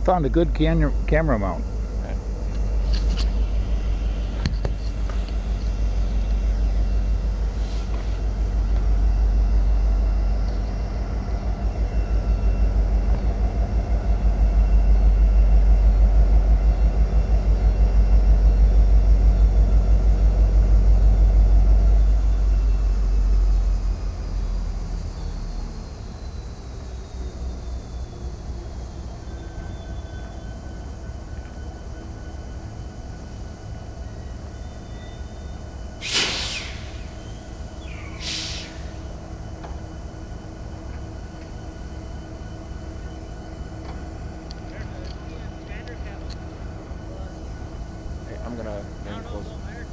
found a good camera mount. I'm gonna name close.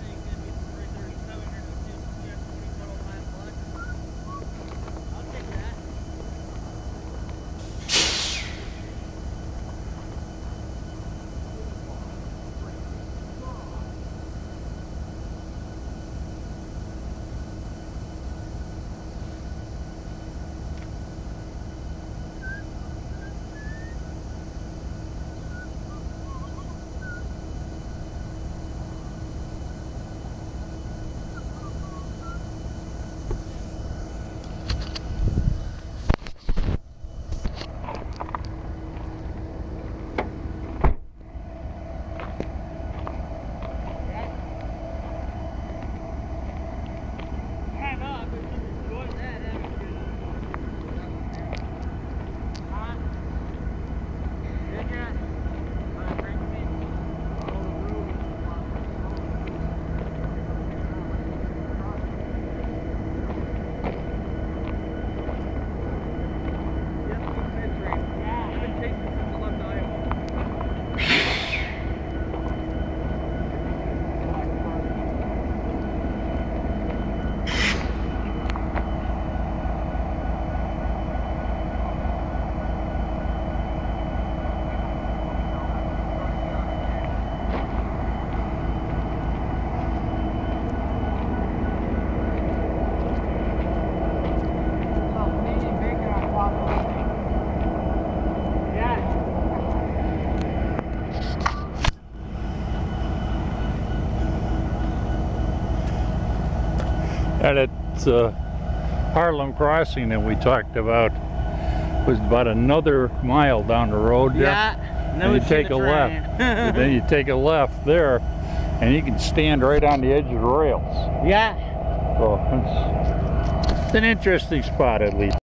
And it's Harlem Crossing that we talked about was about another mile down the road there. Yeah. And you take a left. Then you take a left there, and you can stand right on the edge of the rails. Yeah. So it's an interesting spot, at least.